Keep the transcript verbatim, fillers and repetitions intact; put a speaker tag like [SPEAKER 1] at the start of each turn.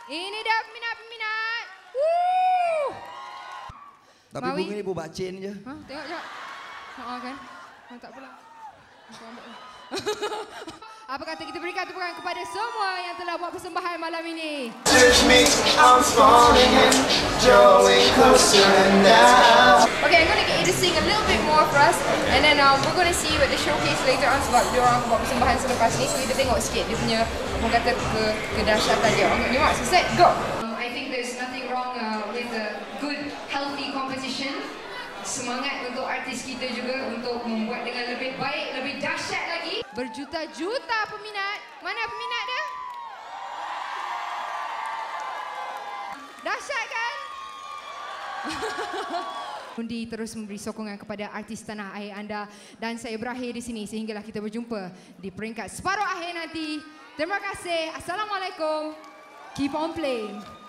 [SPEAKER 1] Ini dah peminat-peminat. Woo!
[SPEAKER 2] Tapi
[SPEAKER 1] Mawi.
[SPEAKER 2] bunga ni bu bacin je.
[SPEAKER 1] Ha, tengok jap. Ha kan. Ha, tak pula. Aku ambil. Apa kata kita berikan tepukan kepada semua yang telah buat persembahan malam ini.
[SPEAKER 3] Me, I'm falling and drawing closer now.
[SPEAKER 1] Okay, I'm going to get you to sing a little bit more for us, and then um, we're going to see you at the showcase later on sebab dia orang buat persembahan selepas ni, so kita tengok sikit dia punya orang kata ke kedahsyatan dia. Okay, you want? So set, go. Um, I think there's nothing wrong uh, with a good, healthy competition. Semangat untuk artis kita juga untuk membuat dengan lebih baik, lebih dahsyat lagi. Berjuta-juta peminat. Mana peminat dia? Dahsyat kan? Undi terus memberi sokongan kepada artis tanah air anda dan saya berakhir di sini sehinggalah kita berjumpa di peringkat separuh akhir nanti. Terima kasih. Assalamualaikum. Keep on playing.